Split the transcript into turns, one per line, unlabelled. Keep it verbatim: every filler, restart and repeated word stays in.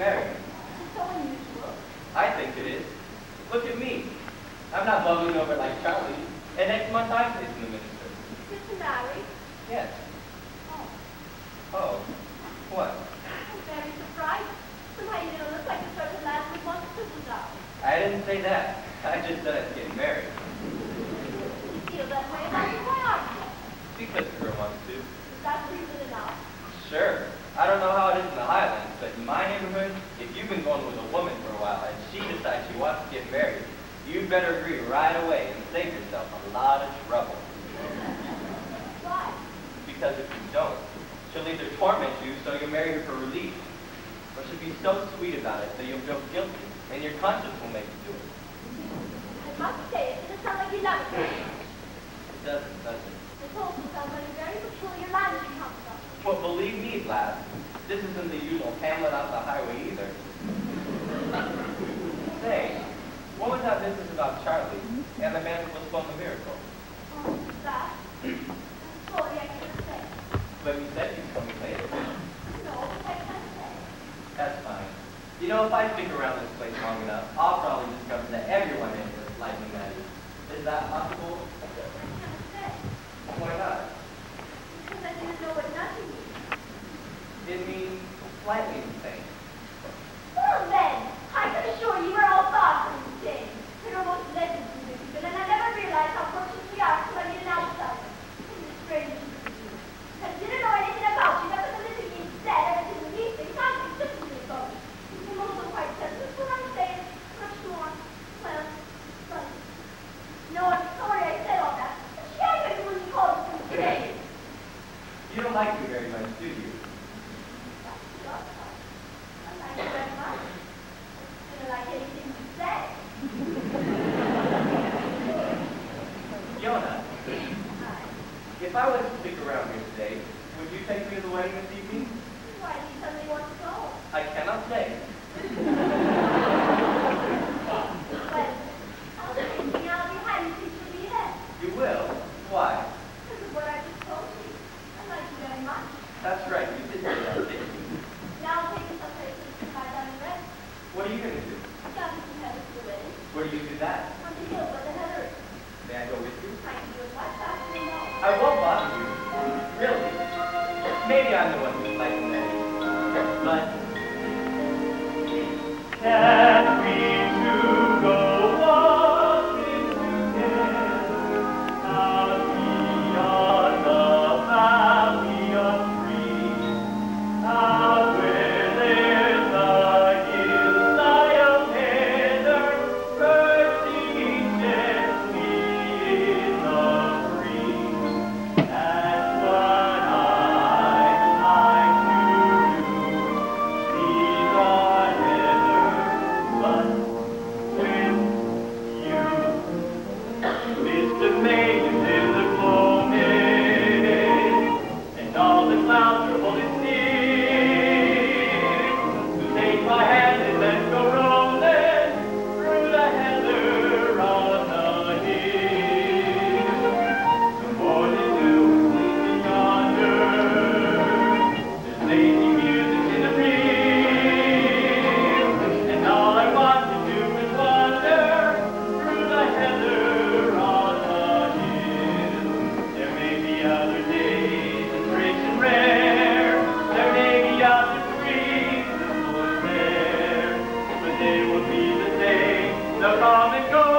married.
It's so unusual.
I think it is. Look at me. I'm not bubbling over like Charlie. And next month I'm facing the minister.
You're to marry?
Yes.
Oh.
Oh. What?
I'm very surprised. Somehow you didn't look like the sort of lad who wants to settle down.
I didn't say that. I just said I'd get married.
You feel that way about me? Why aren't you?
Because the girl wants to.
Is that reason enough?
Sure. I don't know how it is in the Highlands, but in my neighborhood, if you've been going with a woman for a while and she decides she wants to get married, you'd better agree right away and save yourself a lot of trouble.
Why?
Because if you don't, she'll either torment you so you'll marry her for relief, or she'll be so sweet about it that you'll feel guilty, and your conscience will make you do it.
I must say, it doesn't sound like you love it.
It doesn't, does it?
It also sounds like a very peculiar land you come from.
Well, believe me, lad, this isn't the usual hamlet off the highway either. Say, what was that business about Charlie and the man who postponed the miracle?
Oh, that? I'm sorry, I can't say.
But you said you'd tell me later.
No, I can't say.
That's fine. You know, if I stick around this place long enough, I'll probably discover that everyone in here is like Maddie. Is that possible?
I can't say.
Why not?
Because I didn't know what nothing means.
It means slightly insane.
Well then, I can assure you we're all far from insane. We're almost legends in this people, and I never realized how fortunate we are until I meet an outsider. And it's strange to you. I didn't know anything about you, that was a little you said, everything was easy, nothing simply about you. I'm also quite sensitive, what I'm saying, much more. Well, well. No, I'm sorry I said all that. But she had been when you called us insane.
You don't like me very much, do you?
I like you very much. I don't like anything you say.
Yona,
Hi.
if I was to stick around here today, would you take me to the wedding this evening?
Why do you suddenly want to go?
I cannot say.
Well, I'll take me out behind you since you'll be there.
You will? Why?
Because of what I just told you. I like you very much.
That's right, you did say that, didn't you?
Now I'll take you someplace to lie down and rest.
What are you going to do?
Down to the heather to the wedding.
Where do you do that?
On the hill where the heather is.
May I go with you?
I can do it much faster than all.
I won't bother you. Really. Maybe I'm the one who's like Mary. But can we two go walking together as we are the valley of dreams? Out where there's a hillside of heather, birds singing gently in the breeze. That's what I'd like to do. These are heather, but with you, Mister May is in the gloaming, and all the clouds are holding still. So take my hand and let's go rolling through the heather on the hill. The morning dew is sleeping yonder. There's lazy music in the fields, and all I want to do is wander through the heather on the hill. There may be other days and breaks and rare. There may be other breezes full and fair, but they will be the same. They'll come and go.